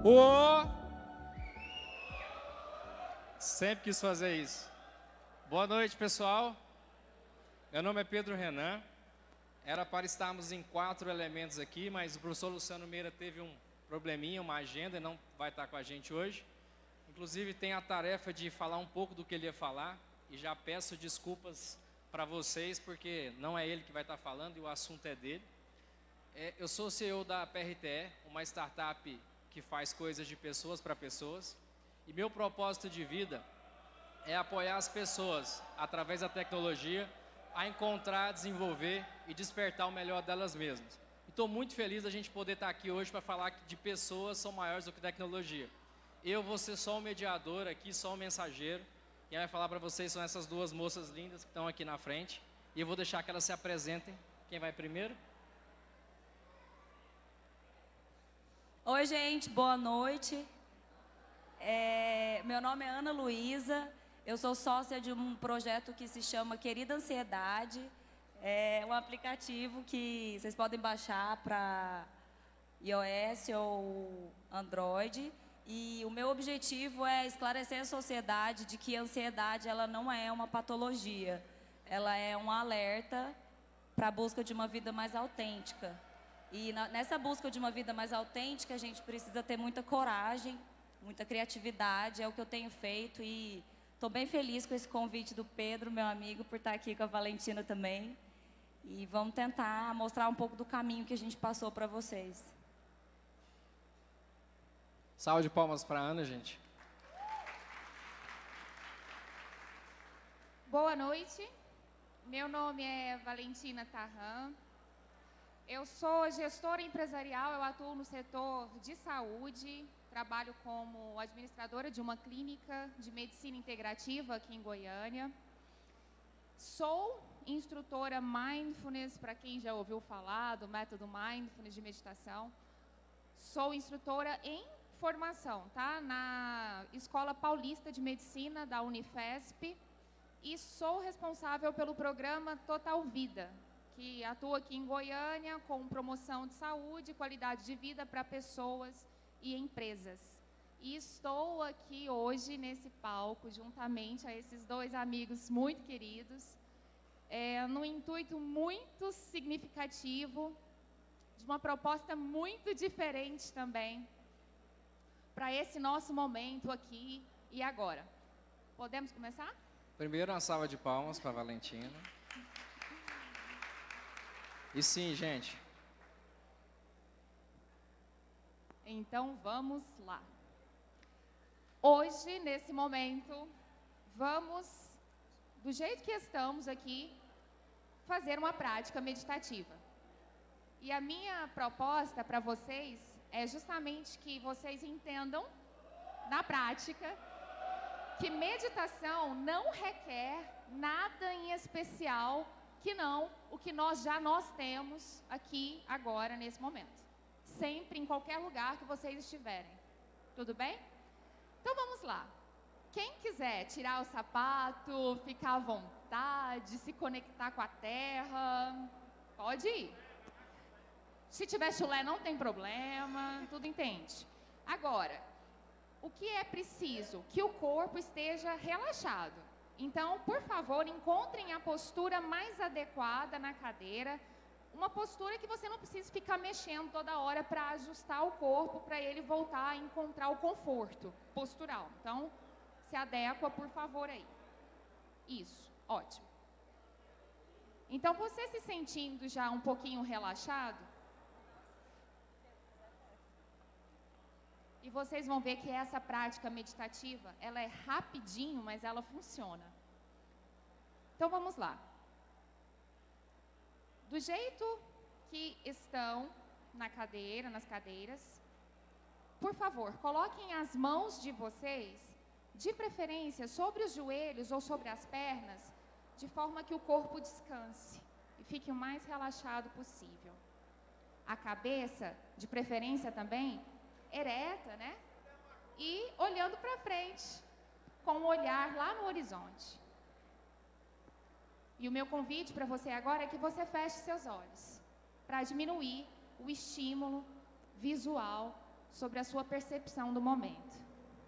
Ô! Sempre quis fazer isso. Boa noite, pessoal. Meu nome é Pedro Renan. Era para estarmos em 4 elementos aqui, mas o professor Luciano Meira teve um probleminha, uma agenda, e não vai estar com a gente hoje. Inclusive, tem a tarefa de falar um pouco do que ele ia falar, e já peço desculpas para vocês, porque não é ele que vai estar falando e o assunto é dele. Eu sou CEO da PRTE, uma startup que faz coisas de pessoas para pessoas, e meu propósito de vida é apoiar as pessoas, através da tecnologia, a encontrar, desenvolver e despertar o melhor delas mesmas. Estou muito feliz da gente poder estar aqui hoje para falar que de pessoas são maiores do que tecnologia. Eu vou ser só um mediador aqui, só um mensageiro. Quem vai falar para vocês são essas 2 moças lindas que estão aqui na frente. E eu vou deixar que elas se apresentem. Quem vai primeiro? Oi, gente, boa noite. Meu nome é Ana Luísa, eu sou sócia de um projeto que se chama Querida Ansiedade. É um aplicativo que vocês podem baixar para iOS ou Android. E o meu objetivo é esclarecer a sociedade de que a ansiedade ela não é uma patologia. Ela é um alerta para a busca de uma vida mais autêntica. E nessa busca de uma vida mais autêntica, a gente precisa ter muita coragem, muita criatividade, é o que eu tenho feito. E estou bem feliz com esse convite do Pedro, meu amigo, por estar aqui com a Valentina também. E vamos tentar mostrar um pouco do caminho que a gente passou para vocês. Salve de palmas para a Ana, gente. Boa noite, meu nome é Valentina Tarran, eu sou gestora empresarial, eu atuo no setor de saúde, trabalho como administradora de uma clínica de medicina integrativa aqui em Goiânia. Sou instrutora Mindfulness, para quem já ouviu falar do método Mindfulness de meditação. Sou instrutora em formação, tá? Na Escola Paulista de Medicina da Unifesp. E sou responsável pelo programa Total Vida, que atua aqui em Goiânia com promoção de saúde e qualidade de vida para pessoas e empresas. E estou aqui hoje nesse palco, juntamente a esses 2 amigos muito queridos, num intuito muito significativo, de uma proposta muito diferente também, para esse nosso momento aqui e agora. Podemos começar? Primeiro, uma salva de palmas para a Valentina. E sim, gente. Então, vamos lá. Hoje, nesse momento, vamos, do jeito que estamos aqui, fazer uma prática meditativa. E a minha proposta para vocês é justamente que vocês entendam, na prática, que meditação não requer nada em especial que não o que nós temos aqui, agora, nesse momento. Sempre, em qualquer lugar que vocês estiverem. Tudo bem? Então, vamos lá. Quem quiser tirar o sapato, ficar à vontade, se conectar com a terra, pode ir. Se tiver chulé, não tem problema, tudo entende. Agora, o que é preciso? Que o corpo esteja relaxado. Então, por favor, encontrem a postura mais adequada na cadeira, uma postura que você não precisa ficar mexendo toda hora para ajustar o corpo, para ele voltar a encontrar o conforto postural. Então, se adequa, por favor, aí. Isso, ótimo. Então, você se sentindo já um pouquinho relaxado, e vocês vão ver que essa prática meditativa, ela é rapidinho, mas ela funciona. Então, vamos lá. Do jeito que estão na cadeira, nas cadeiras, por favor, coloquem as mãos de vocês, de preferência, sobre os joelhos ou sobre as pernas, de forma que o corpo descanse e fique o mais relaxado possível. A cabeça, de preferência também, ereta, né? E olhando para frente, com o olhar lá no horizonte. E o meu convite para você agora é que você feche seus olhos, para diminuir o estímulo visual sobre a sua percepção do momento.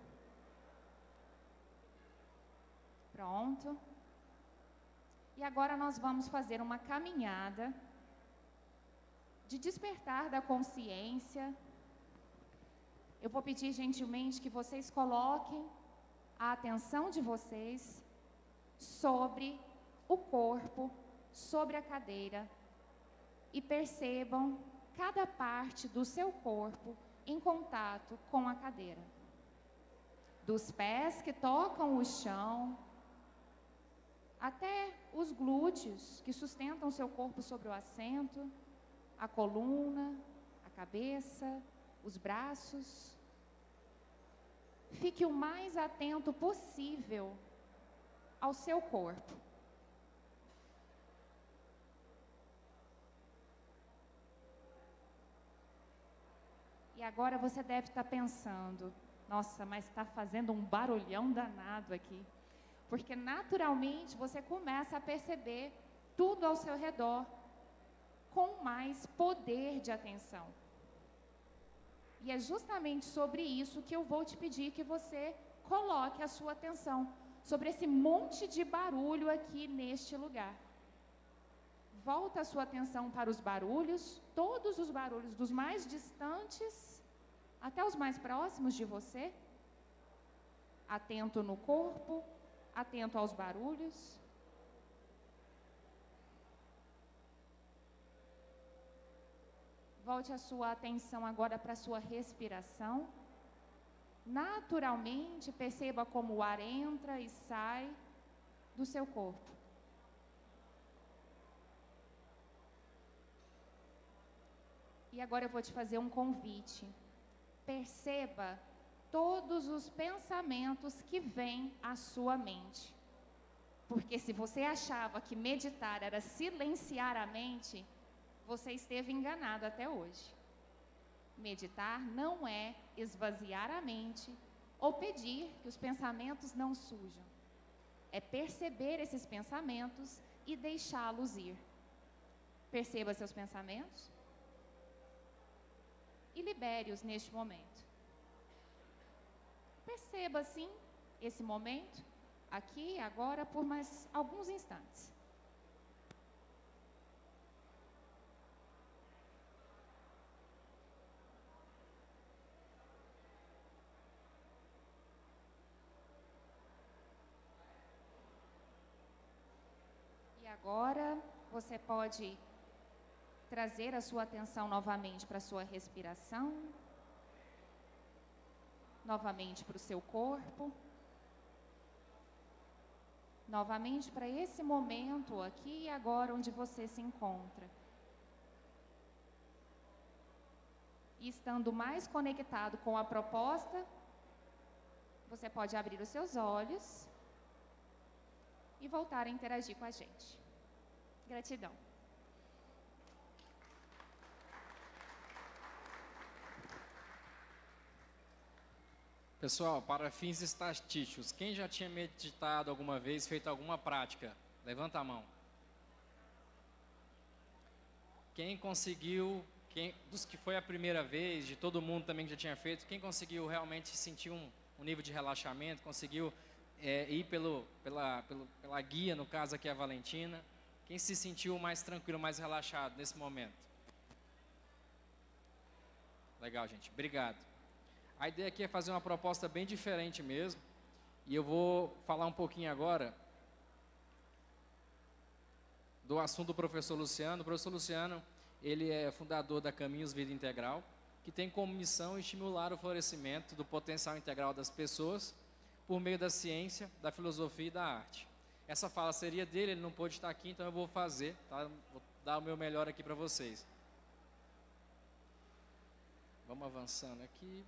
Pronto. E agora nós vamos fazer uma caminhada de despertar da consciência. Eu vou pedir gentilmente que vocês coloquem a atenção de vocês sobre o corpo, sobre a cadeira e percebam cada parte do seu corpo em contato com a cadeira. Dos pés que tocam o chão, até os glúteos que sustentam seu corpo sobre o assento, a coluna, a cabeça, os braços. Fique o mais atento possível ao seu corpo. E agora você deve estar pensando, nossa, mas está fazendo um barulhão danado aqui. Porque naturalmente você começa a perceber tudo ao seu redor com mais poder de atenção. E é justamente sobre isso que eu vou te pedir que você coloque a sua atenção, sobre esse monte de barulho aqui neste lugar. Volta a sua atenção para os barulhos, todos os barulhos, dos mais distantes até os mais próximos de você. Atento no corpo, atento aos barulhos. Volte a sua atenção agora para a sua respiração. Naturalmente, perceba como o ar entra e sai do seu corpo. E agora eu vou te fazer um convite. Perceba todos os pensamentos que vêm à sua mente. Porque se você achava que meditar era silenciar a mente, você esteve enganado até hoje. Meditar não é esvaziar a mente ou pedir que os pensamentos não surjam. É perceber esses pensamentos e deixá-los ir. Perceba seus pensamentos e libere-os neste momento. Perceba, sim, esse momento, aqui, agora, por mais alguns instantes. E agora, você pode trazer a sua atenção novamente para a sua respiração, novamente para o seu corpo, novamente para esse momento aqui e agora onde você se encontra. E estando mais conectado com a proposta, você pode abrir os seus olhos e voltar a interagir com a gente. Gratidão. Pessoal, para fins estatísticos, quem já tinha meditado alguma vez, feito alguma prática? Levanta a mão. Quem conseguiu, dos que foi a primeira vez, de todo mundo também que já tinha feito, quem conseguiu realmente sentir um nível de relaxamento, conseguiu ir pela guia, no caso aqui a Valentina, quem se sentiu mais tranquilo, mais relaxado nesse momento? Legal, gente, obrigado. A ideia aqui é fazer uma proposta bem diferente mesmo, e eu vou falar um pouquinho agora do assunto do professor Luciano. O professor Luciano, ele é fundador da Caminhos Vida Integral, que tem como missão estimular o florescimento do potencial integral das pessoas por meio da ciência, da filosofia e da arte. Essa fala seria dele, ele não pôde estar aqui, então eu vou fazer, tá? Vou dar o meu melhor aqui para vocês. Vamos avançando aqui.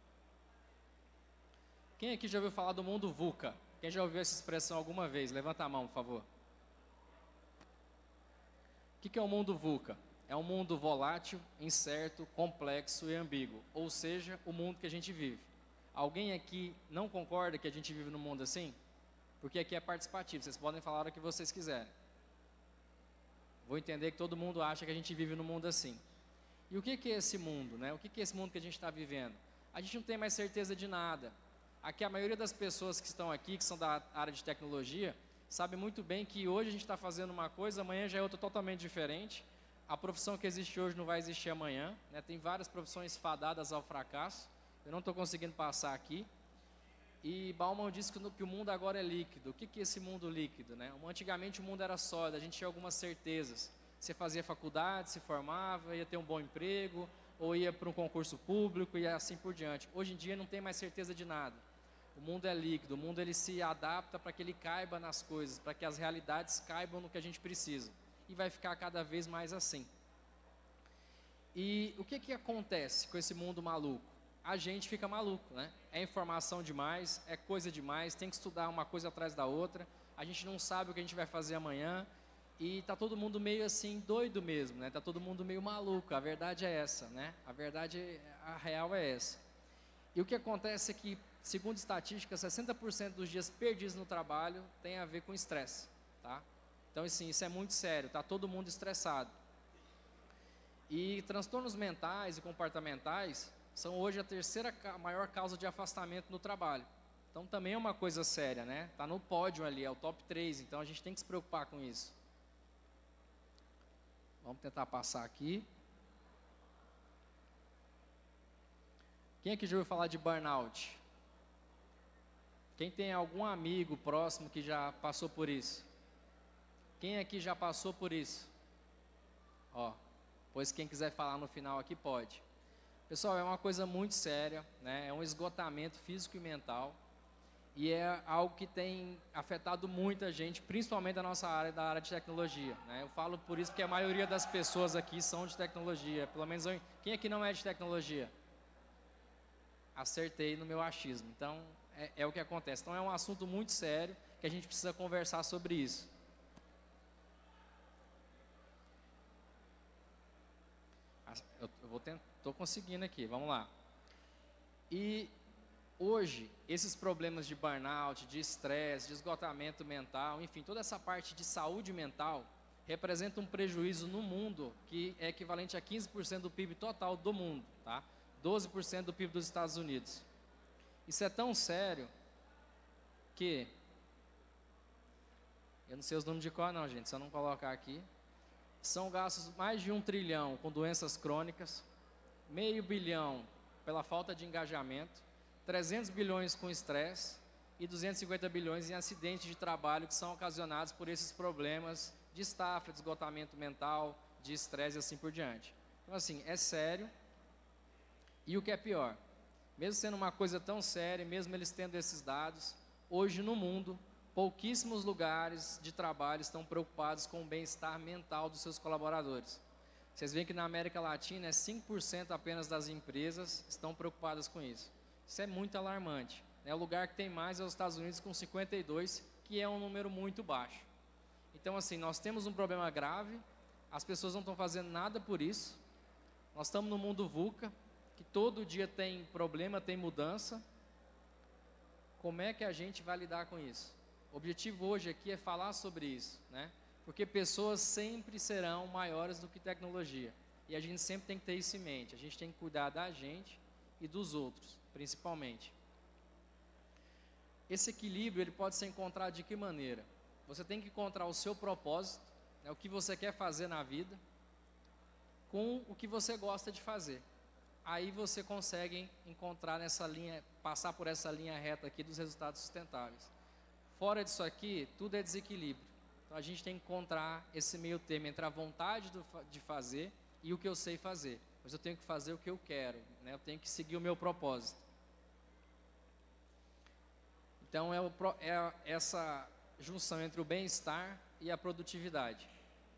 Quem aqui já ouviu falar do mundo VUCA? Quem já ouviu essa expressão alguma vez? Levanta a mão, por favor. O que é o mundo VUCA? É um mundo volátil, incerto, complexo e ambíguo. Ou seja, o mundo que a gente vive. Alguém aqui não concorda que a gente vive num mundo assim? Porque aqui é participativo, vocês podem falar a hora que vocês quiserem. Vou entender que todo mundo acha que a gente vive num mundo assim. E o que é esse mundo, né? O que é esse mundo que a gente está vivendo? a gente não tem mais certeza de nada. Aqui a maioria das pessoas que estão aqui, que são da área de tecnologia, sabe muito bem que hoje a gente está fazendo uma coisa, amanhã já é outra totalmente diferente. A profissão que existe hoje não vai existir amanhã, né? Tem várias profissões fadadas ao fracasso. Eu não estou conseguindo passar aqui. E Bauman disse que o mundo agora é líquido. O que é esse mundo líquido, né? Antigamente o mundo era sólido, a gente tinha algumas certezas. Você fazia faculdade, se formava, ia ter um bom emprego, ou ia para um concurso público e assim por diante. Hoje em dia não tem mais certeza de nada. O mundo é líquido, o mundo ele se adapta para que ele caiba nas coisas, para que as realidades caibam no que a gente precisa. E vai ficar cada vez mais assim. E o que acontece com esse mundo maluco? A gente fica maluco, né? É informação demais, é coisa demais, tem que estudar uma coisa atrás da outra, a gente não sabe o que a gente vai fazer amanhã, e tá todo mundo meio assim, doido mesmo, né? Tá todo mundo meio maluco, a verdade é essa, né? A real é essa. E o que acontece é que, segundo estatísticas, 60% dos dias perdidos no trabalho tem a ver com estresse, tá? Então, assim, isso é muito sério, tá todo mundo estressado. E transtornos mentais e comportamentais são hoje a terceira maior causa de afastamento no trabalho. Então, também é uma coisa séria, né? Tá no pódio ali, é o top 3, então a gente tem que se preocupar com isso. Vamos tentar passar aqui. Quem aqui já ouviu falar de burnout? Quem tem algum amigo próximo que já passou por isso? Quem aqui já passou por isso? Ó, pois quem quiser falar no final aqui pode. Pessoal, é uma coisa muito séria, né? É um esgotamento físico e mental. E é algo que tem afetado muita gente, principalmente da nossa área, da área de tecnologia, né? Eu falo por isso porque a maioria das pessoas aqui são de tecnologia. Pelo menos quem aqui não é de tecnologia? Acertei no meu achismo. Então, é o que acontece. Então, é um assunto muito sério que a gente precisa conversar sobre isso. Estou conseguindo aqui, vamos lá. E hoje, esses problemas de burnout, de estresse, de esgotamento mental, enfim, toda essa parte de saúde mental representa um prejuízo no mundo que é equivalente a 15% do PIB total do mundo, tá? 12% do PIB dos Estados Unidos. Isso é tão sério que... Eu não sei os números de cor não, gente, se eu não colocar aqui. São gastos mais de 1 trilhão com doenças crônicas, meio bilhão pela falta de engajamento, 300 bilhões com estresse e 250 bilhões em acidentes de trabalho que são ocasionados por esses problemas de estafa, de esgotamento mental, de estresse e assim por diante. Então, assim, é sério. E o que é pior, mesmo sendo uma coisa tão séria, mesmo eles tendo esses dados, hoje no mundo, pouquíssimos lugares de trabalho estão preocupados com o bem-estar mental dos seus colaboradores. Vocês veem que na América Latina, 5% apenas das empresas estão preocupadas com isso. Isso é muito alarmante, né? O lugar que tem mais é os Estados Unidos, com 52%, que é um número muito baixo. Então, assim, nós temos um problema grave, as pessoas não estão fazendo nada por isso. Nós estamos no mundo VUCA, que todo dia tem problema, tem mudança. Como é que a gente vai lidar com isso? O objetivo hoje aqui é falar sobre isso, né? Porque pessoas sempre serão maiores do que tecnologia. E a gente sempre tem que ter isso em mente. A gente tem que cuidar da gente e dos outros, principalmente. Esse equilíbrio ele pode ser encontrado de que maneira? Você tem que encontrar o seu propósito, né, o que você quer fazer na vida, com o que você gosta de fazer. Aí você consegue encontrar nessa linha, passar por essa linha reta aqui dos resultados sustentáveis. Fora disso aqui, tudo é desequilíbrio. Então a gente tem que encontrar esse meio termo entre a vontade de fazer e o que eu sei fazer. Mas eu tenho que fazer o que eu quero, né? Eu tenho que seguir o meu propósito. Então é essa junção entre o bem-estar e a produtividade.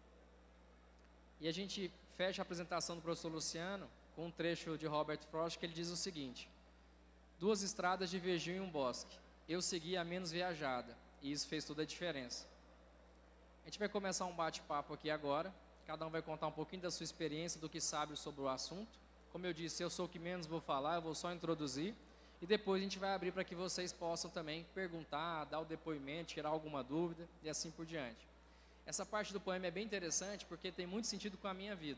E a gente fecha a apresentação do professor Luciano com um trecho de Robert Frost que ele diz o seguinte: 2 estradas divergiam em um bosque. Eu segui a menos viajada e isso fez toda a diferença. A gente vai começar um bate-papo aqui agora. Cada um vai contar um pouquinho da sua experiência, do que sabe sobre o assunto. Como eu disse, eu sou o que menos vou falar, eu vou só introduzir. E depois a gente vai abrir para que vocês possam também perguntar, dar o depoimento, tirar alguma dúvida e assim por diante. Essa parte do poema é bem interessante porque tem muito sentido com a minha vida.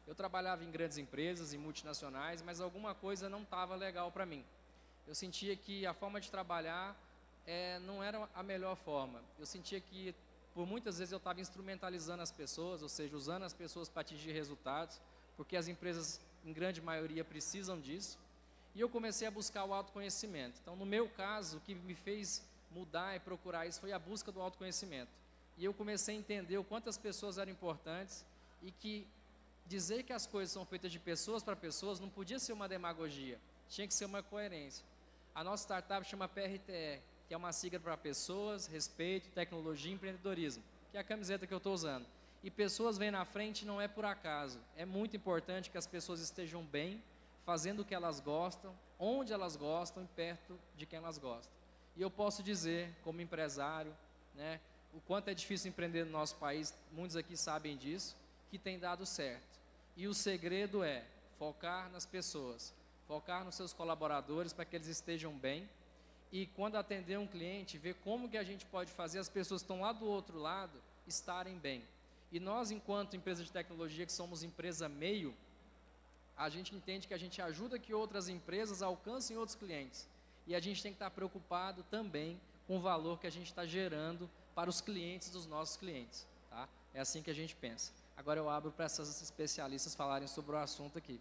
Eu trabalhava em grandes empresas, em multinacionais, mas alguma coisa não estava legal para mim. Eu sentia que a forma de trabalhar não era a melhor forma. Eu sentia que, por muitas vezes, eu estava instrumentalizando as pessoas, ou seja, usando as pessoas para atingir resultados, porque as empresas, em grande maioria, precisam disso. E eu comecei a buscar o autoconhecimento. Então, no meu caso, o que me fez mudar e procurar isso foi a busca do autoconhecimento. E eu comecei a entender o quanto as pessoas eram importantes e que dizer que as coisas são feitas de pessoas para pessoas não podia ser uma demagogia, tinha que ser uma coerência. A nossa startup chama PRTE, que é uma sigla para pessoas, respeito, tecnologia e empreendedorismo, que é a camiseta que eu estou usando. E pessoas vêm na frente não é por acaso, é muito importante que as pessoas estejam bem, fazendo o que elas gostam, onde elas gostam e perto de quem elas gostam. E eu posso dizer, como empresário, né, o quanto é difícil empreender no nosso país, muitos aqui sabem disso, que tem dado certo. E o segredo é focar nas pessoas, focar nos seus colaboradores para que eles estejam bem e quando atender um cliente, ver como que a gente pode fazer as pessoas que estão lá do outro lado estarem bem. E nós, enquanto empresa de tecnologia, que somos empresa meio, a gente entende que a gente ajuda que outras empresas alcancem outros clientes. E a gente tem que estar preocupado também com o valor que a gente está gerando para os clientes dos nossos clientes. Tá? É assim que a gente pensa. Agora eu abro para essas especialistas falarem sobre o assunto aqui.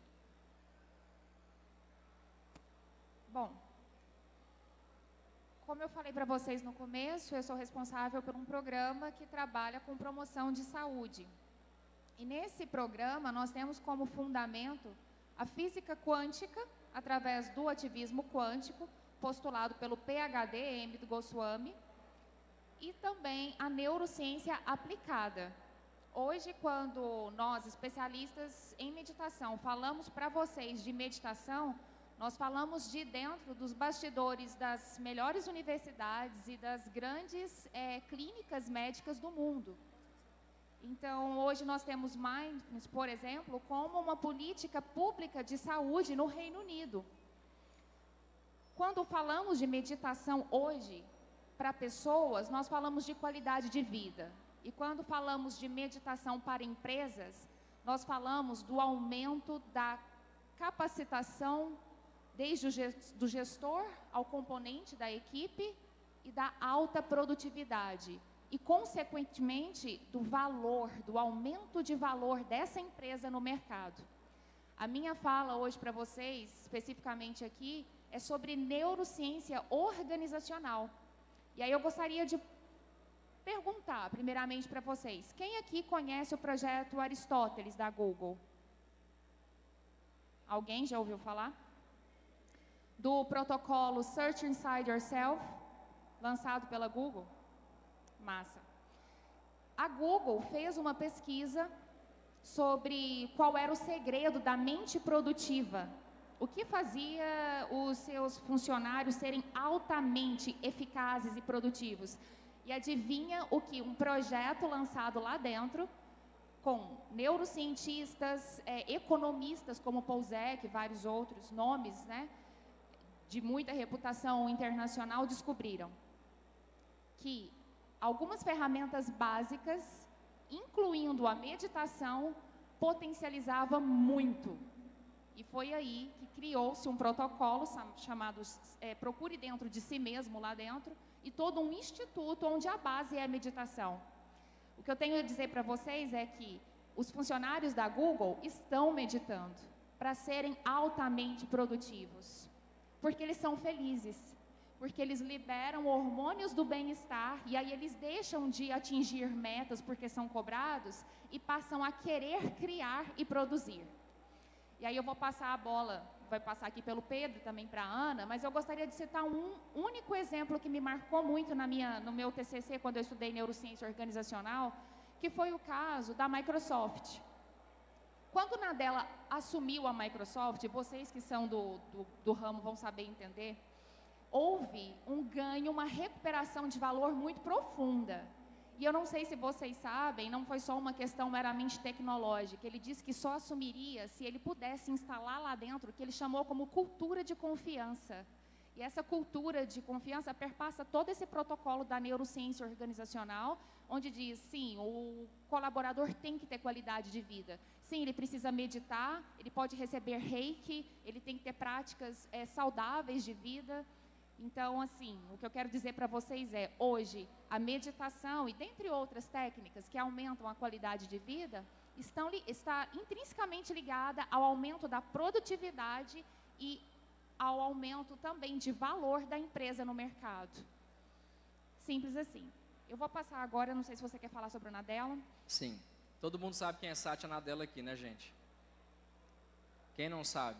Bom, como eu falei para vocês no começo, eu sou responsável por um programa que trabalha com promoção de saúde. E nesse programa nós temos como fundamento a física quântica, através do ativismo quântico, postulado pelo PhD Emmett Goswami, e também a neurociência aplicada. Hoje, quando nós, especialistas em meditação, falamos para vocês de meditação, nós falamos de dentro dos bastidores das melhores universidades e das grandes clínicas médicas do mundo. Então, hoje nós temos Mindfulness, por exemplo, como uma política pública de saúde no Reino Unido. Quando falamos de meditação hoje, para pessoas, nós falamos de qualidade de vida. E quando falamos de meditação para empresas, nós falamos do aumento da capacitação, desde do gestor ao componente da equipe e da alta produtividade. E, consequentemente, do valor, do aumento de valor dessa empresa no mercado. A minha fala hoje para vocês, especificamente aqui, é sobre neurociência organizacional. E aí eu gostaria de perguntar, primeiramente, para vocês, quem aqui conhece o projeto Aristóteles, da Google? Alguém já ouviu falar? Do protocolo Search Inside Yourself, lançado pela Google? Massa. A Google fez uma pesquisa sobre qual era o segredo da mente produtiva. O que fazia os seus funcionários serem altamente eficazes e produtivos? E adivinha o que? Um projeto lançado lá dentro, com neurocientistas, economistas como Paul Zek, vários outros nomes, né, de muita reputação internacional, descobriram que algumas ferramentas básicas, incluindo a meditação, potencializava muito. E foi aí que criou-se um protocolo chamado Procure Dentro de Si Mesmo, lá dentro, e todo um instituto onde a base é a meditação. O que eu tenho a dizer para vocês é que os funcionários da Google estão meditando para serem altamente produtivos, porque eles são felizes, porque eles liberam hormônios do bem-estar e aí eles deixam de atingir metas porque são cobrados e passam a querer criar e produzir. E aí eu vou passar a bola, vai passar aqui pelo Pedro, também para a Ana, mas eu gostaria de citar um único exemplo que me marcou muito no meu TCC, quando eu estudei neurociência organizacional, que foi o caso da Microsoft. Quando a Nadella assumiu a Microsoft, vocês que são do ramo vão saber entender, houve um ganho, uma recuperação de valor muito profunda. E eu não sei se vocês sabem, não foi só uma questão meramente tecnológica. Ele disse que só assumiria se ele pudesse instalar lá dentro o que ele chamou como cultura de confiança. E essa cultura de confiança perpassa todo esse protocolo da neurociência organizacional, onde diz, sim, o colaborador tem que ter qualidade de vida. Sim, ele precisa meditar, ele pode receber reiki, ele tem que ter práticas saudáveis de vida. Então, assim, o que eu quero dizer para vocês é, hoje, a meditação e dentre outras técnicas que aumentam a qualidade de vida, está intrinsecamente ligada ao aumento da produtividade e ao aumento também de valor da empresa no mercado. Simples assim. Eu vou passar agora, não sei se você quer falar sobre a Nadella. Sim. Todo mundo sabe quem é Satya Nadella aqui, né, gente? Quem não sabe?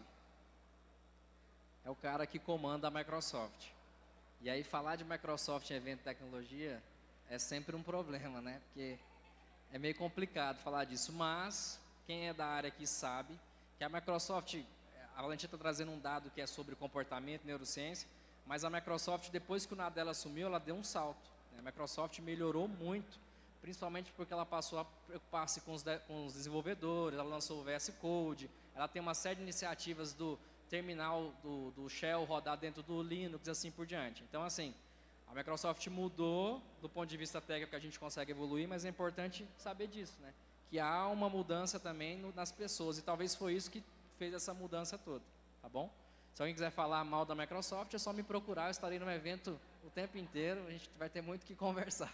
É o cara que comanda a Microsoft. E aí falar de Microsoft em evento de tecnologia é sempre um problema, né? Porque é meio complicado falar disso. Mas quem é da área aqui sabe que a Microsoft, a Valentina está trazendo um dado que é sobre comportamento, neurociência, mas a Microsoft, depois que o Nadella assumiu, ela deu um salto. A Microsoft melhorou muito, principalmente porque ela passou a preocupar-se com os desenvolvedores, ela lançou o VS Code, ela tem uma série de iniciativas do terminal do Shell rodar dentro do Linux e assim por diante. Então, assim, a Microsoft mudou do ponto de vista técnico, que a gente consegue evoluir, mas é importante saber disso, né? Que há uma mudança também nas pessoas, e talvez foi isso que fez essa mudança toda, tá bom? Se alguém quiser falar mal da Microsoft, é só me procurar, eu estarei no evento o tempo inteiro, a gente vai ter muito o que conversar.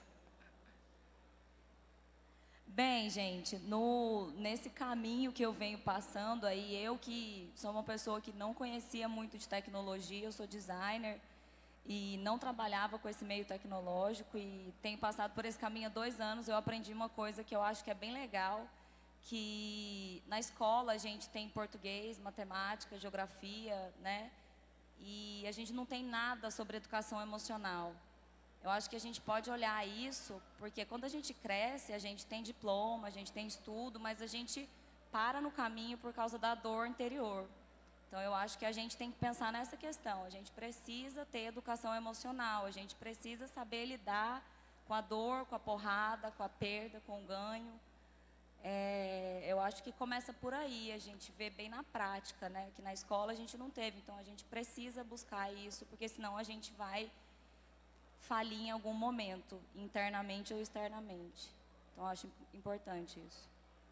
Bem, gente, nesse caminho que eu venho passando aí, eu que sou uma pessoa que não conhecia muito de tecnologia, eu sou designer e não trabalhava com esse meio tecnológico e tenho passado por esse caminho há 2 anos, eu aprendi uma coisa que eu acho que é bem legal, que na escola a gente tem português, matemática, geografia, né? E a gente não tem nada sobre educação emocional. Eu acho que a gente pode olhar isso, porque quando a gente cresce, a gente tem diploma, a gente tem estudo, mas a gente para no caminho por causa da dor interior. Então, eu acho que a gente tem que pensar nessa questão. A gente precisa ter educação emocional, a gente precisa saber lidar com a dor, com a porrada, com a perda, com o ganho. Eu acho que começa por aí, a gente vê bem na prática, né? Que na escola a gente não teve, então a gente precisa buscar isso, porque senão a gente vai falir em algum momento, internamente ou externamente. Então, eu acho importante isso.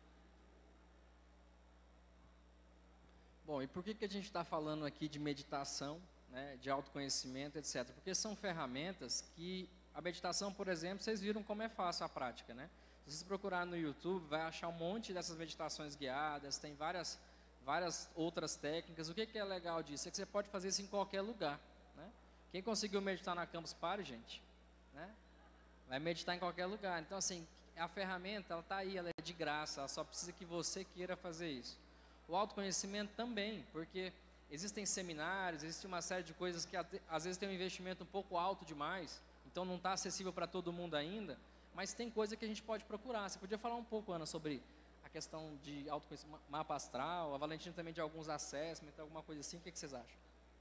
Bom, e por que a gente está falando aqui de meditação, né, de autoconhecimento, etc? Porque são ferramentas que, a meditação, por exemplo, vocês viram como é fácil a prática, né? Se vocês procurarem no YouTube, vai achar um monte dessas meditações guiadas, tem várias outras técnicas. O que é legal disso? É que você pode fazer isso em qualquer lugar, né? Quem conseguiu meditar na Campus Party, gente, né? Vai meditar em qualquer lugar. Então, assim, a ferramenta, ela está aí, ela é de graça, ela só precisa que você queira fazer isso. O autoconhecimento também, porque existem seminários, existe uma série de coisas que às vezes tem um investimento um pouco alto demais, então não está acessível para todo mundo ainda, mas tem coisa que a gente pode procurar. Você podia falar um pouco, Ana, sobre a questão de autoconhecimento, mapa astral, a Valentina também de alguns assessments, alguma coisa assim, o que vocês acham?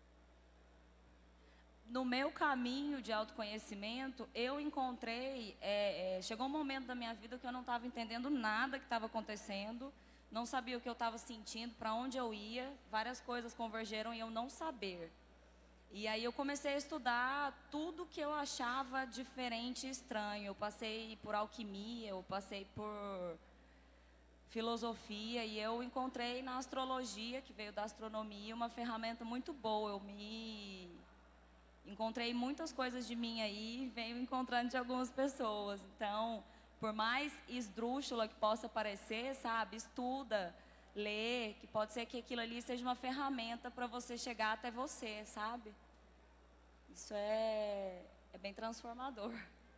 No meu caminho de autoconhecimento, eu encontrei, chegou um momento da minha vida que eu não estava entendendo nada que estava acontecendo, não sabia o que eu estava sentindo, para onde eu ia, várias coisas convergeram em eu não saber. E aí eu comecei a estudar tudo que eu achava diferente e estranho. Eu passei por alquimia, eu passei por filosofia e eu encontrei na astrologia, que veio da astronomia, uma ferramenta muito boa. Eu encontrei muitas coisas de mim aí e venho encontrando de algumas pessoas. Então, por mais esdrúxula que possa parecer, sabe, estuda, lê, que pode ser que aquilo ali seja uma ferramenta para você chegar até você, sabe? Isso é bem transformador.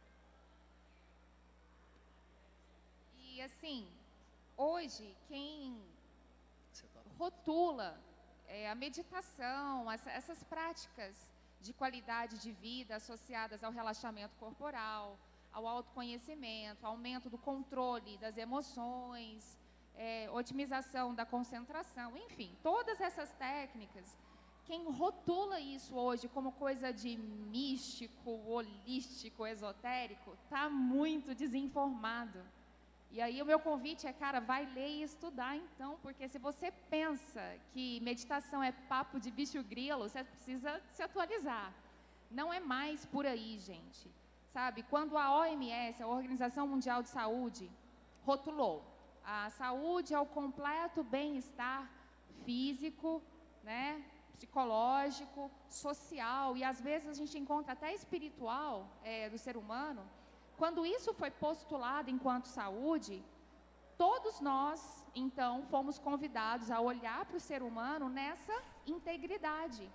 E assim, hoje, quem rotula a meditação, essas práticas de qualidade de vida associadas ao relaxamento corporal, ao autoconhecimento, aumento do controle das emoções, otimização da concentração, enfim, todas essas técnicas, quem rotula isso hoje como coisa de místico, holístico, esotérico, está muito desinformado. E aí o meu convite é, cara, vai ler e estudar então, porque se você pensa que meditação é papo de bicho grilo, você precisa se atualizar. Não é mais por aí, gente. Sabe, quando a OMS, a Organização Mundial de Saúde, rotulou a saúde é o completo bem-estar físico, né, psicológico, social e às vezes a gente encontra até espiritual do ser humano. Quando isso foi postulado enquanto saúde, todos nós, então, fomos convidados a olhar para o ser humano nessa integridade.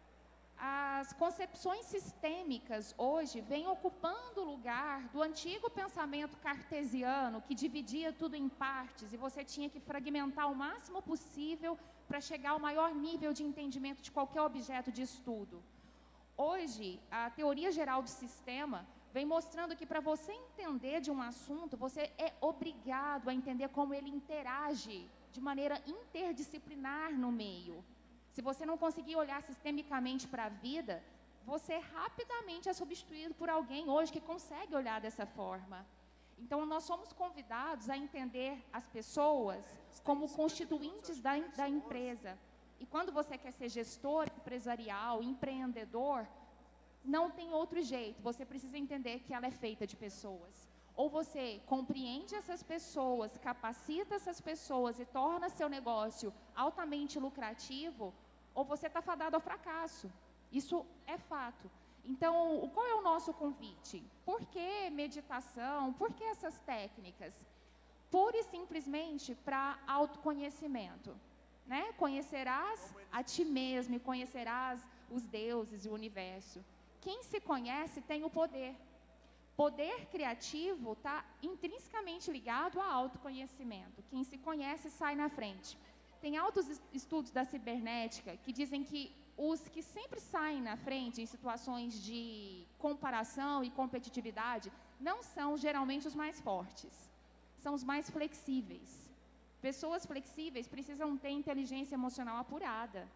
As concepções sistêmicas hoje vêm ocupando o lugar do antigo pensamento cartesiano, que dividia tudo em partes e você tinha que fragmentar o máximo possível para chegar ao maior nível de entendimento de qualquer objeto de estudo. Hoje, a teoria geral do sistema vem mostrando que para você entender de um assunto, você é obrigado a entender como ele interage de maneira interdisciplinar no meio. Se você não conseguir olhar sistemicamente para a vida, você rapidamente é substituído por alguém hoje que consegue olhar dessa forma. Então, nós somos convidados a entender as pessoas como constituintes da empresa. E quando você quer ser gestor empresarial, empreendedor, não tem outro jeito. Você precisa entender que ela é feita de pessoas. Ou você compreende essas pessoas, capacita essas pessoas e torna seu negócio altamente lucrativo, ou você está fadado ao fracasso. Isso é fato. Então, qual é o nosso convite? Por que meditação? Por que essas técnicas? Pura e simplesmente para autoconhecimento. Né? Conhecerás a ti mesmo e conhecerás os deuses e o universo. Quem se conhece tem o poder. Poder criativo está intrinsecamente ligado ao autoconhecimento. Quem se conhece sai na frente. Tem altos estudos da cibernética que dizem que os que sempre saem na frente em situações de comparação e competitividade não são geralmente os mais fortes, são os mais flexíveis. Pessoas flexíveis precisam ter inteligência emocional apurada.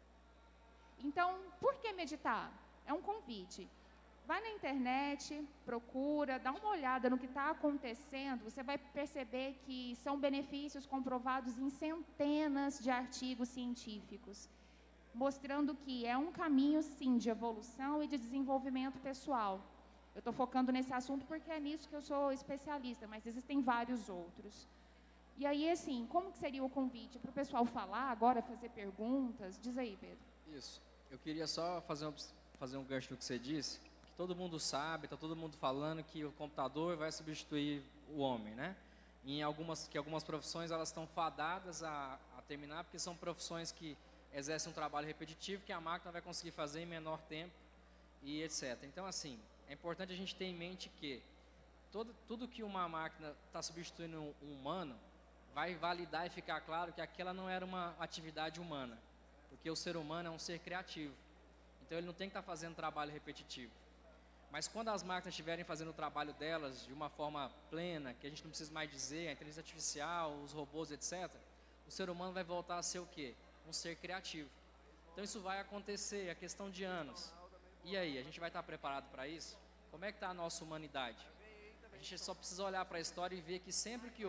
Então, por que meditar? É um convite. Vai na internet, procura, dá uma olhada no que está acontecendo, você vai perceber que são benefícios comprovados em centenas de artigos científicos, mostrando que é um caminho, sim, de evolução e de desenvolvimento pessoal. Eu estou focando nesse assunto porque é nisso que eu sou especialista, mas existem vários outros. E aí, assim, como que seria o convite? Para o pessoal falar agora, fazer perguntas? Diz aí, Pedro. Isso. Eu queria só fazer um gancho no que você disse. Todo mundo sabe, está todo mundo falando que o computador vai substituir o homem, né? E algumas profissões elas estão fadadas a terminar, porque são profissões que exercem um trabalho repetitivo que a máquina vai conseguir fazer em menor tempo e etc. Então, assim, é importante a gente ter em mente que tudo que uma máquina está substituindo um humano vai validar e ficar claro que aquela não era uma atividade humana, porque o ser humano é um ser criativo. Então, ele não tem que estar fazendo trabalho repetitivo. Mas quando as máquinas estiverem fazendo o trabalho delas de uma forma plena, que a gente não precisa mais dizer, a inteligência artificial, os robôs, etc., o ser humano vai voltar a ser o quê? Um ser criativo. Então isso vai acontecer, é questão de anos. E aí, a gente vai estar preparado para isso? Como é que está a nossa humanidade? A gente só precisa olhar para a história e ver que sempre que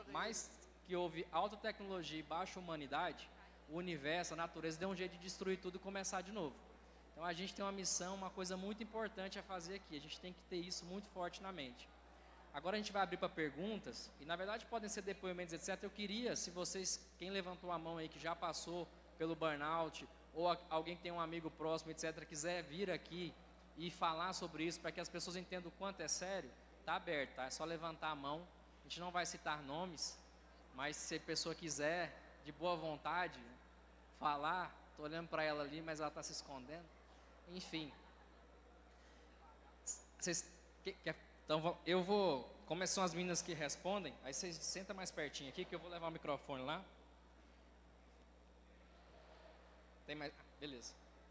houve alta tecnologia e baixa humanidade, o universo, a natureza, deu um jeito de destruir tudo e começar de novo. Então a gente tem uma missão, uma coisa muito importante a fazer aqui. A gente tem que ter isso muito forte na mente. Agora a gente vai abrir para perguntas, e na verdade podem ser depoimentos, etc. Eu queria, se vocês, quem levantou a mão aí que já passou pelo burnout, ou alguém que tem um amigo próximo, etc., quiser vir aqui e falar sobre isso, para que as pessoas entendam o quanto é sério, está aberto, tá? É só levantar a mão. A gente não vai citar nomes, mas se a pessoa quiser, de boa vontade, falar, estou olhando para ela ali, mas ela está se escondendo. Enfim, então eu vou, como são as meninas que respondem, aí vocês sentam mais pertinho aqui que eu vou levar o microfone lá. Tem mais? Beleza.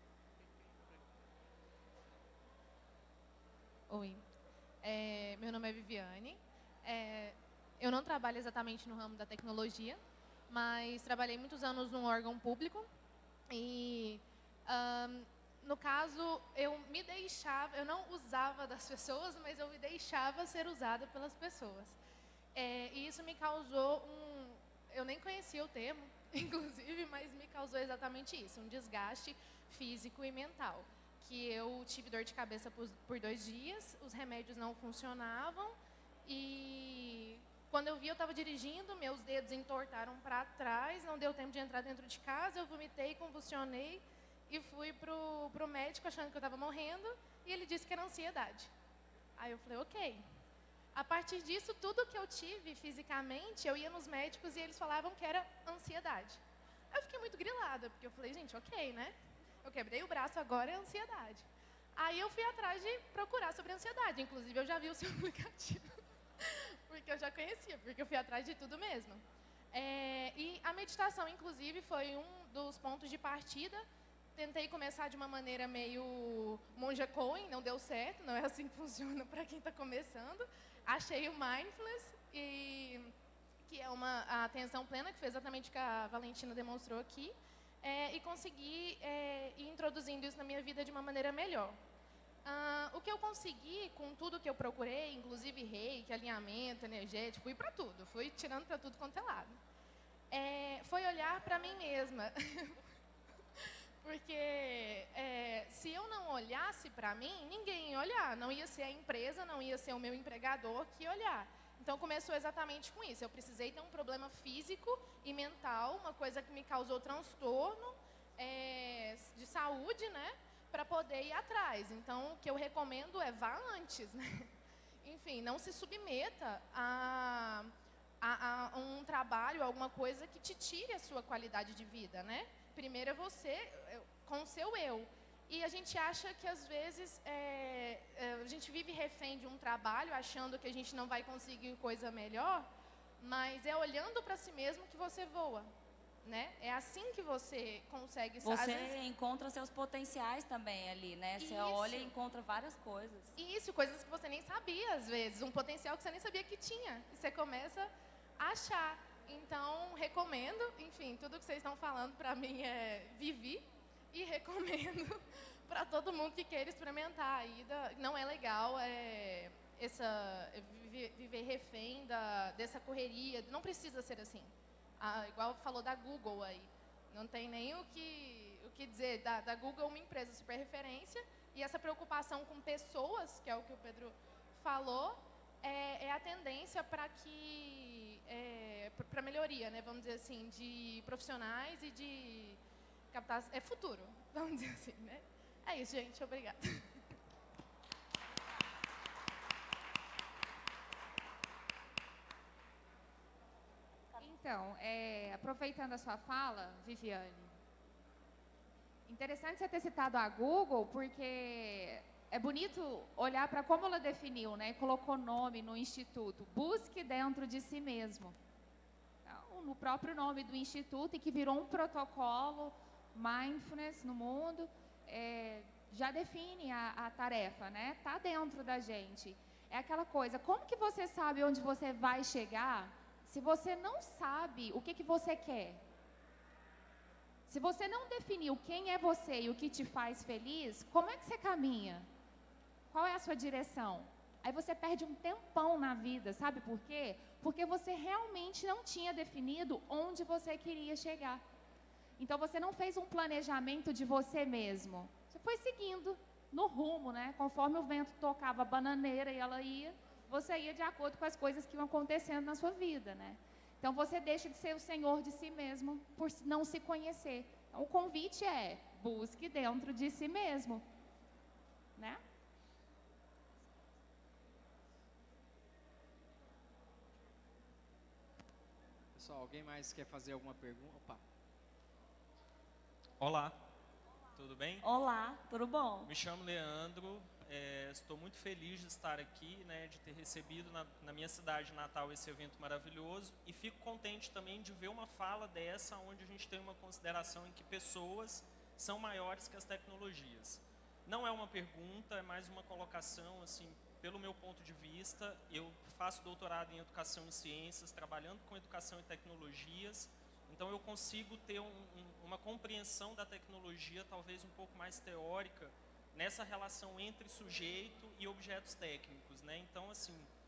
Oi, meu nome é Viviane. Eu não trabalho exatamente no ramo da tecnologia, mas trabalhei muitos anos num órgão público e no caso, eu não usava das pessoas, mas eu me deixava ser usada pelas pessoas. E isso me causou eu nem conhecia o termo, inclusive, mas me causou exatamente isso, um desgaste físico e mental. Que eu tive dor de cabeça por 2 dias, os remédios não funcionavam e quando eu vi eu estava dirigindo, meus dedos entortaram para trás, não deu tempo de entrar dentro de casa, eu vomitei, convulsionei e fui pro médico achando que eu estava morrendo e ele disse que era ansiedade. Aí eu falei, ok. A partir disso, tudo que eu tive fisicamente, eu ia nos médicos e eles falavam que era ansiedade. Eu fiquei muito grilada, porque eu falei, gente, ok, né? Eu quebrei o braço, agora é ansiedade. Aí eu fui atrás de procurar sobre ansiedade. Inclusive, eu já vi o seu aplicativo, porque eu já conhecia, porque eu fui atrás de tudo mesmo. E a meditação, inclusive, foi um dos pontos de partida. Tentei começar de uma maneira meio monja coen, não deu certo, não é assim que funciona para quem está começando. Achei o Mindfulness, que é a atenção plena, que foi exatamente o que a Valentina demonstrou aqui, e consegui ir introduzindo isso na minha vida de uma maneira melhor. O que eu consegui, com tudo que eu procurei, inclusive reiki, alinhamento, energético, fui para tudo, fui tirando para tudo quanto é lado, foi olhar para mim mesma. Porque se eu não olhasse para mim, ninguém ia olhar. Não ia ser a empresa, não ia ser o meu empregador que ia olhar. Então, começou exatamente com isso. Eu precisei ter um problema físico e mental, uma coisa que me causou transtorno de saúde, né? Para poder ir atrás. Então, o que eu recomendo é vá antes, né? Enfim, não se submeta a um trabalho, alguma coisa que te tire a sua qualidade de vida, né? Primeiro é você, com o seu eu. E a gente acha que, às vezes, a gente vive refém de um trabalho, achando que a gente não vai conseguir coisa melhor, mas é olhando para si mesmo que você voa, né? É assim que você consegue... Você encontra seus potenciais também ali, né? Você olha e encontra várias coisas. Isso, coisas que você nem sabia, às vezes. Um potencial que você nem sabia que tinha. E você começa a achar. Então, recomendo, enfim, tudo que vocês estão falando para mim vivi e recomendo para todo mundo que queira experimentar. Não é legal viver refém dessa correria, não precisa ser assim. Igual falou da Google aí, não tem nem o que dizer, da Google é uma empresa super referência e essa preocupação com pessoas, que é o que o Pedro falou, é a tendência para melhoria, né? Vamos dizer assim, de profissionais e de captação. É futuro, vamos dizer assim, né? É isso, gente. Obrigada. Então, aproveitando a sua fala, Viviane, interessante você ter citado a Google, porque é bonito olhar para como ela definiu, né? Colocou nome no instituto. Busque dentro de si mesmo. Então, no próprio nome do instituto, e que virou um protocolo mindfulness no mundo, já define a tarefa, né? Tá dentro da gente. É aquela coisa, como que você sabe onde você vai chegar se você não sabe o que você quer? Se você não definiu quem é você e o que te faz feliz, como é que você caminha? Qual é a sua direção? Aí você perde um tempão na vida, sabe por quê? Porque você realmente não tinha definido onde você queria chegar. Então você não fez um planejamento de você mesmo. Você foi seguindo no rumo, né? Conforme o vento tocava a bananeira e ela ia, você ia de acordo com as coisas que iam acontecendo na sua vida, né? Então você deixa de ser o senhor de si mesmo por não se conhecer. Então, o convite é: busque dentro de si mesmo, né? Pessoal, alguém mais quer fazer alguma pergunta? Opa. Olá, tudo bem? Olá, tudo bom? Me chamo Leandro, estou muito feliz de estar aqui, né, de ter recebido na minha cidade natal esse evento maravilhoso e fico contente também de ver uma fala dessa onde a gente tem uma consideração em que pessoas são maiores que as tecnologias. Não é uma pergunta, é mais uma colocação, assim, pelo meu ponto de vista. Eu faço doutorado em Educação e Ciências, trabalhando com Educação e Tecnologias. Então, eu consigo ter uma compreensão da tecnologia talvez um pouco mais teórica nessa relação entre sujeito e objetos técnicos, né? Então, assim,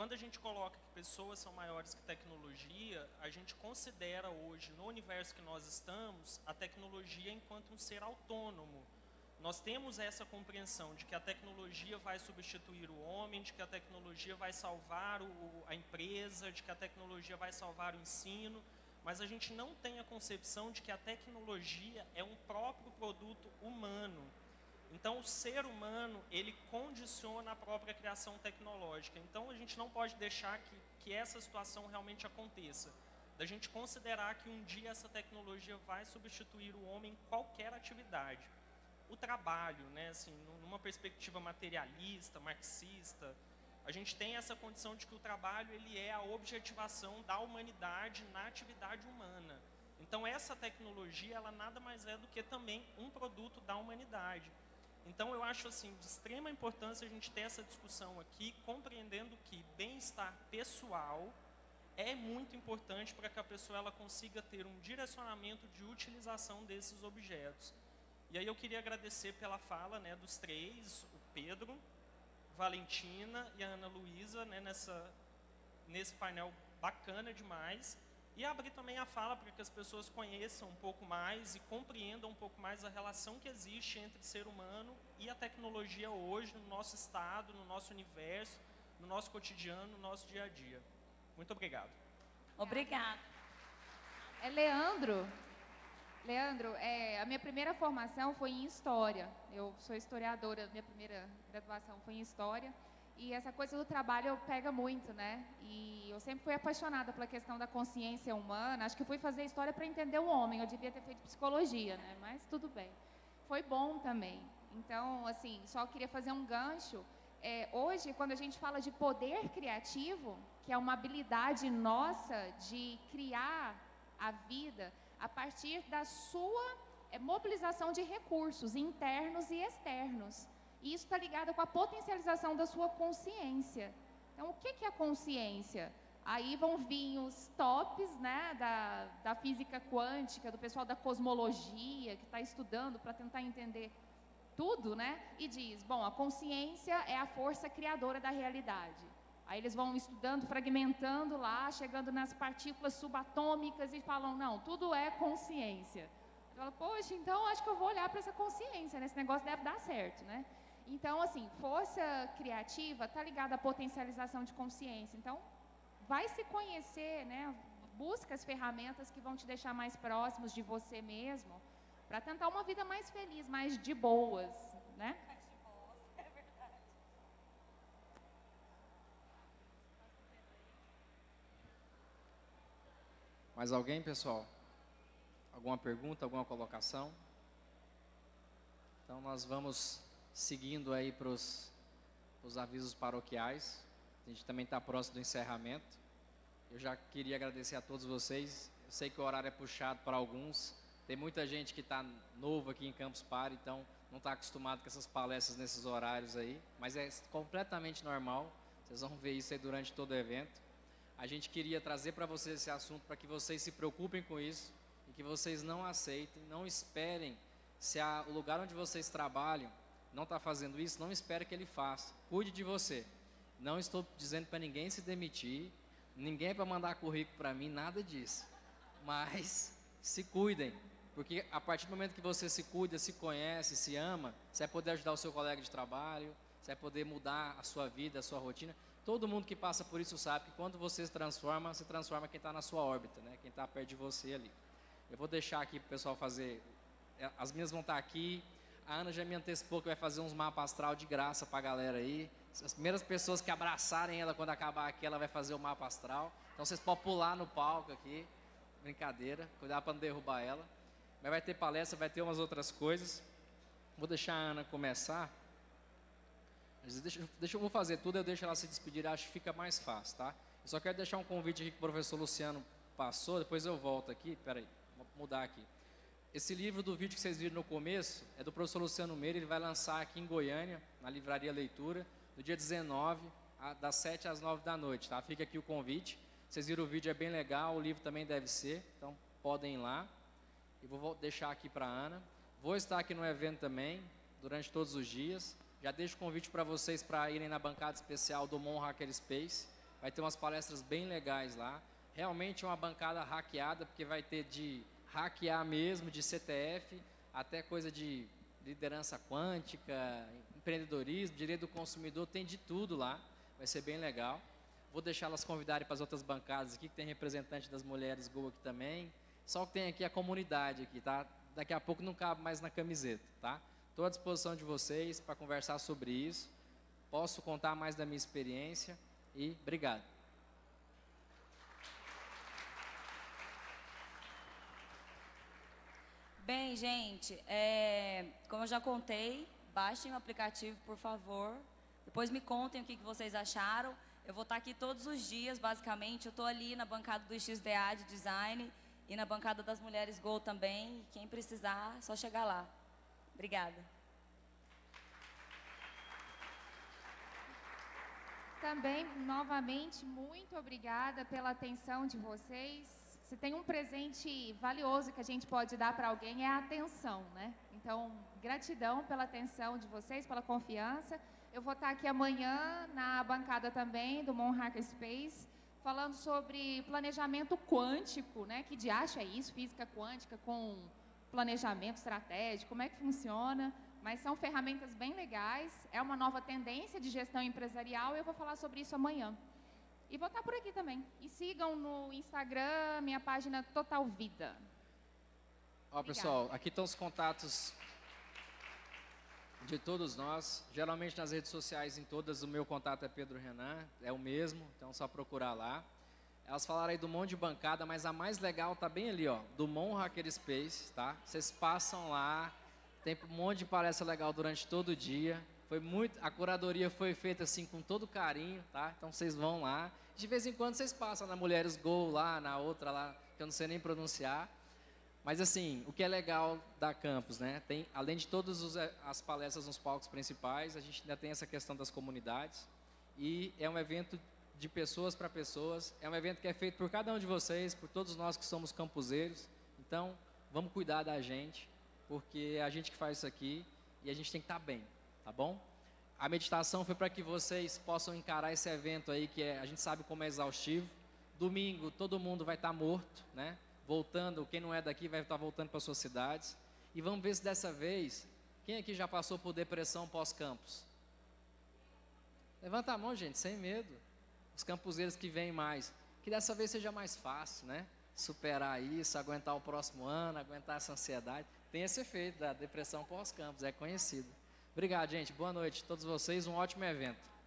quando a gente coloca que pessoas são maiores que tecnologia, a gente considera hoje, no universo que nós estamos, a tecnologia enquanto um ser autônomo. Nós temos essa compreensão de que a tecnologia vai substituir o homem, de que a tecnologia vai salvar a empresa, de que a tecnologia vai salvar o ensino, mas a gente não tem a concepção de que a tecnologia é um próprio produto humano. Então, o ser humano, ele condiciona a própria criação tecnológica. Então, a gente não pode deixar que essa situação realmente aconteça. Da gente considerar que um dia essa tecnologia vai substituir o homem em qualquer atividade. O trabalho, né, assim, numa perspectiva materialista, marxista, a gente tem essa condição de que o trabalho ele é a objetivação da humanidade na atividade humana. Então, essa tecnologia, ela nada mais é do que também um produto da humanidade. Então, eu acho assim, de extrema importância a gente ter essa discussão aqui, compreendendo que bem-estar pessoal é muito importante para que a pessoa ela consiga ter um direcionamento de utilização desses objetos. E aí eu queria agradecer pela fala, né, dos três, o Pedro, Valentina e a Ana Luísa, né, nesse painel bacana demais. E abrir também a fala para que as pessoas conheçam um pouco mais e compreendam um pouco mais a relação que existe entre ser humano e a tecnologia hoje, no nosso estado, no nosso universo, no nosso cotidiano, no nosso dia a dia. Muito obrigado. Obrigada. Leandro, a minha primeira formação foi em História. Eu sou historiadora, minha primeira graduação foi em História. E essa coisa do trabalho pega muito, né? E eu sempre fui apaixonada pela questão da consciência humana. Acho que fui fazer História para entender o homem. Eu devia ter feito Psicologia, né? Mas tudo bem. Foi bom também. Então, assim, só queria fazer um gancho. Hoje, quando a gente fala de poder criativo, que é uma habilidade nossa de criar a vida a partir da sua mobilização de recursos internos e externos. E isso está ligado com a potencialização da sua consciência. Então, o que é a consciência? Aí vão vir os tops, né, da física quântica, do pessoal da cosmologia, que está estudando para tentar entender tudo, né? E diz, bom, a consciência é a força criadora da realidade. Aí eles vão estudando, fragmentando lá, chegando nas partículas subatômicas e falam, não, tudo é consciência. Eu falo, poxa, então acho que eu vou olhar para essa consciência, né? Esse negócio deve dar certo, né? Então, assim, força criativa está ligada à potencialização de consciência. Então, vai se conhecer, né? Busca as ferramentas que vão te deixar mais próximos de você mesmo, para tentar uma vida mais feliz, mais de boas, né? É verdade. Mais alguém, pessoal? Alguma pergunta, alguma colocação? Então, nós vamos seguindo aí para os avisos paroquiais. A gente também está próximo do encerramento. Eu já queria agradecer a todos vocês. Eu sei que o horário é puxado para alguns. Tem muita gente que está novo aqui em Campus Party, então não está acostumado com essas palestras nesses horários aí. Mas é completamente normal. Vocês vão ver isso aí durante todo o evento. A gente queria trazer para vocês esse assunto para que vocês se preocupem com isso e que vocês não aceitem, não esperem. Se o lugar onde vocês trabalham não está fazendo isso, não espere que ele faça. Cuide de você. Não estou dizendo para ninguém se demitir, ninguém é para mandar currículo para mim, nada disso. Mas se cuidem, porque a partir do momento que você se cuida, se conhece, se ama, você vai poder ajudar o seu colega de trabalho, você vai poder mudar a sua vida, a sua rotina. Todo mundo que passa por isso sabe que quando você se transforma quem está na sua órbita, né? Quem está perto de você ali. Eu vou deixar aqui para o pessoal fazer, as minhas vão estar aqui. A Ana já me antecipou que vai fazer uns mapas astral de graça para a galera aí. As primeiras pessoas que abraçarem ela quando acabar aqui, ela vai fazer o mapa astral. Então vocês podem pular no palco aqui. Brincadeira, cuidar para não derrubar ela. Mas vai ter palestra, vai ter umas outras coisas. Vou deixar a Ana começar. Eu vou fazer tudo, eu deixo ela se despedir, acho que fica mais fácil, tá? Eu só quero deixar um convite aqui que o professor Luciano passou, depois eu volto aqui. Peraí, vou mudar aqui. Esse livro do vídeo que vocês viram no começo é do professor Luciano Meira, ele vai lançar aqui em Goiânia, na Livraria Leitura, no dia 19, das 7 às 9 da noite, tá? Fica aqui o convite. Vocês viram o vídeo, é bem legal, o livro também deve ser, então podem ir lá. E vou deixar aqui para a Ana. Vou estar aqui no evento também, durante todos os dias. Já deixo o convite para vocês para irem na bancada especial do Mon Hacker Space, Vai ter umas palestras bem legais lá. Realmente é uma bancada hackeada, porque vai ter de hackear mesmo, de CTF, até coisa de liderança quântica, empreendedorismo, direito do consumidor, tem de tudo lá. Vai ser bem legal. Vou deixar elas convidarem para as outras bancadas aqui, que tem representante das mulheres Go aqui também. Só que tem aqui a comunidade aqui, tá? Daqui a pouco não cabe mais na camiseta, tá? Estou à disposição de vocês para conversar sobre isso. Posso contar mais da minha experiência e obrigado. Bem, gente, como eu já contei, baixem o aplicativo, por favor. Depois me contem o que vocês acharam. Eu vou estar aqui todos os dias, basicamente. Eu estou ali na bancada do XDA de Design e na bancada das Mulheres Go também. Quem precisar, é só chegar lá. Obrigada. Também, novamente, muito obrigada pela atenção de vocês. Se tem um presente valioso que a gente pode dar para alguém, é a atenção, né? Então, gratidão pela atenção de vocês, pela confiança. Eu vou estar aqui amanhã na bancada também do Mon Hackerspace, falando sobre planejamento quântico, né? Que diacho é isso? Física quântica com planejamento estratégico, como é que funciona? Mas são ferramentas bem legais, é uma nova tendência de gestão empresarial e eu vou falar sobre isso amanhã. E vou estar por aqui também. E sigam no Instagram, minha página Total Vida. Ó, pessoal, aqui estão os contatos de todos nós. Geralmente nas redes sociais, em todas, o meu contato é Pedro Renan, é o mesmo, então é só procurar lá. Elas falaram aí do monte de bancada, mas a mais legal tá bem ali, ó, do Mon Hackerspace, tá? Vocês passam lá, tem um monte de palestra legal durante todo o dia. A curadoria foi feita assim com todo carinho, tá? Então vocês vão lá. De vez em quando vocês passam na Mulheres Go lá, na outra lá, que eu não sei nem pronunciar. Mas assim, o que é legal da campus, né? Tem, além de todas as palestras nos palcos principais, a gente ainda tem essa questão das comunidades. E é um evento de pessoas para pessoas. É um evento que é feito por cada um de vocês, por todos nós que somos campuseiros. Então, vamos cuidar da gente, porque é a gente que faz isso aqui e a gente tem que estar bem, tá bom? A meditação foi para que vocês possam encarar esse evento aí, que a gente sabe como é exaustivo. Domingo, todo mundo vai estar morto, né? Voltando, quem não é daqui vai estar voltando para suas cidades. E vamos ver se dessa vez, quem aqui já passou por depressão pós-campus? Levanta a mão, gente, sem medo. Os campuseiros que vêm mais. Que dessa vez seja mais fácil, né? Superar isso, aguentar o próximo ano, aguentar essa ansiedade. Tem esse efeito da depressão pós-campus, é conhecido. Obrigado, gente. Boa noite a todos vocês. Um ótimo evento.